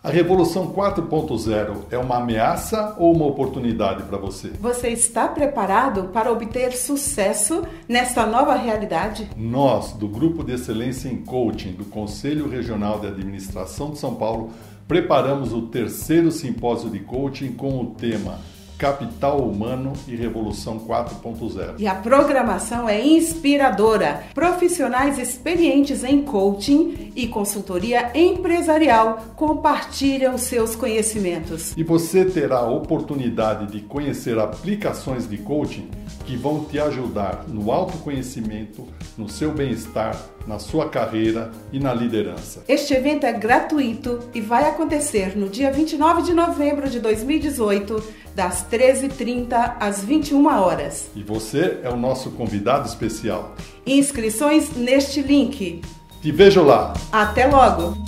A Revolução 4.0 é uma ameaça ou uma oportunidade para você? Você está preparado para obter sucesso nesta nova realidade? Nós, do Grupo de Excelência em Coaching do Conselho Regional de Administração de São Paulo, preparamos o 3º Simpósio de Coaching com o tema Capital Humano e Revolução 4.0. E a programação é inspiradora. Profissionais experientes em coaching e consultoria empresarial compartilham seus conhecimentos. E você terá a oportunidade de conhecer aplicações de coaching que vão te ajudar no autoconhecimento, no seu bem-estar, na sua carreira e na liderança. Este evento é gratuito e vai acontecer no dia 29 de novembro de 2018, das 13h30 às 21 horas. E você é o nosso convidado especial. Inscrições neste link. Te vejo lá! Até logo!